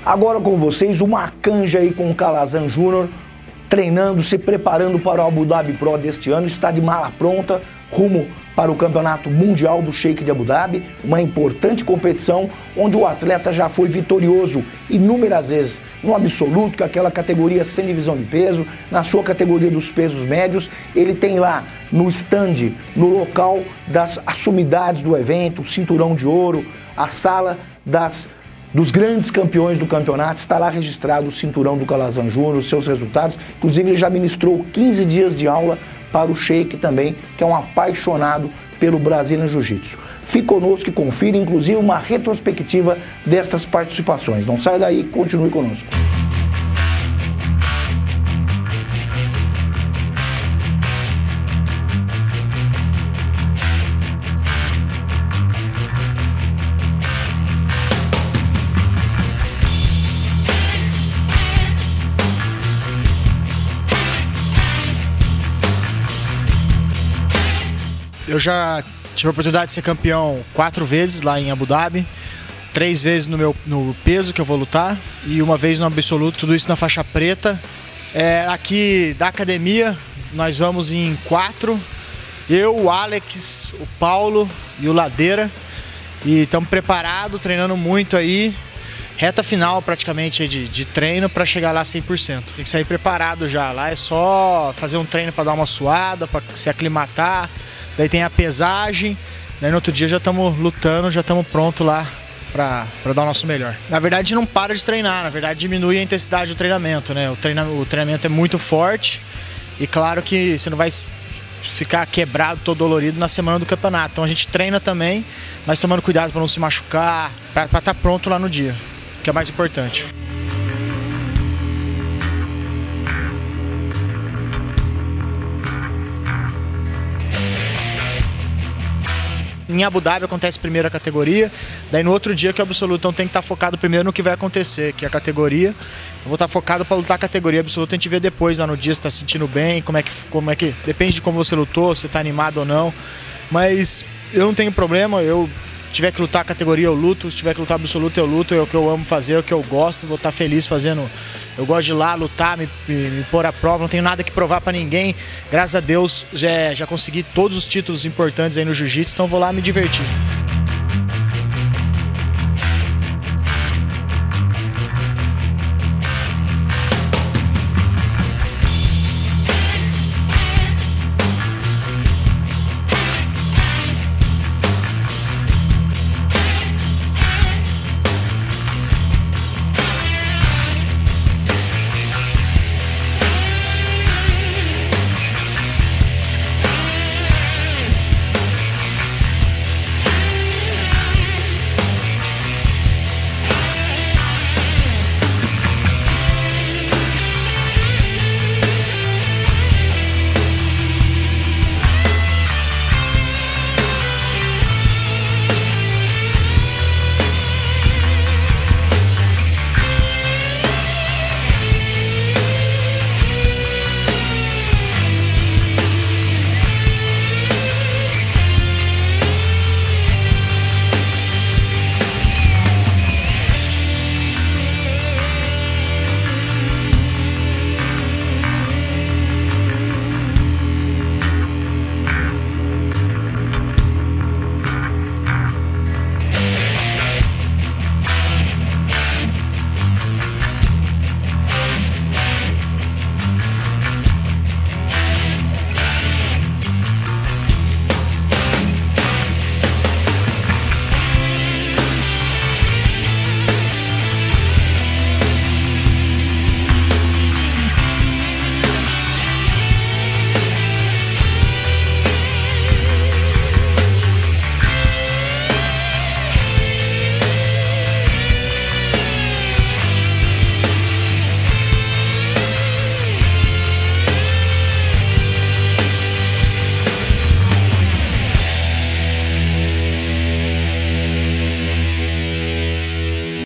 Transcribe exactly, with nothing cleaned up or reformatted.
Agora com vocês, uma canja aí com o Khalazan Júnior, treinando, se preparando para o Abu Dhabi Pro deste ano, está de mala pronta, rumo para o Campeonato Mundial do Sheik de Abu Dhabi, uma importante competição onde o atleta já foi vitorioso inúmeras vezes no absoluto, que é aquela categoria sem divisão de peso, na sua categoria dos pesos médios. Ele tem lá no stand, no local das sumidades do evento, o cinturão de ouro, a sala das dos grandes campeões do campeonato, está lá registrado o cinturão do Khalazan Júnior, os seus resultados. Inclusive ele já ministrou quinze dias de aula para o Sheik também, que é um apaixonado pelo Brazilian Jiu-Jitsu. Fique conosco e confira, inclusive, uma retrospectiva destas participações. Não saia daí, continue conosco. Eu já tive a oportunidade de ser campeão quatro vezes lá em Abu Dhabi, três vezes no meu no peso que eu vou lutar e uma vez no absoluto, tudo isso na faixa preta. É, aqui da academia nós vamos em quatro, eu, o Alex, o Paulo e o Ladeira, e estamos preparados, treinando muito aí, reta final praticamente de, de treino para chegar lá cem por cento. Tem que sair preparado já, lá é só fazer um treino para dar uma suada, para se aclimatar. Daí tem a pesagem, daí no outro dia já estamos lutando, já estamos prontos lá para dar o nosso melhor. Na verdade não para de treinar, na verdade diminui a intensidade do treinamento, né? O, treina, o treinamento é muito forte e claro que você não vai ficar quebrado, todo dolorido na semana do campeonato. Então a gente treina também, mas tomando cuidado para não se machucar, para estar pronto lá no dia, que é mais importante. Em Abu Dhabi acontece primeiro a categoria, daí no outro dia que é o absoluto, então tem que estar focado primeiro no que vai acontecer, que é a categoria. Eu vou estar focado para lutar a categoria absoluta, a gente vê depois lá no dia se está se sentindo bem, como é que, como é que, depende de como você lutou, se está animado ou não. Mas eu não tenho problema, eu tiver que lutar a categoria eu luto, se tiver que lutar absoluto eu luto, é o que eu amo fazer, é o que eu gosto, vou estar feliz fazendo. Eu gosto de ir lá lutar, me, me, me pôr à prova, não tenho nada que provar pra ninguém. Graças a Deus já, já consegui todos os títulos importantes aí no jiu-jitsu, então vou lá me divertir.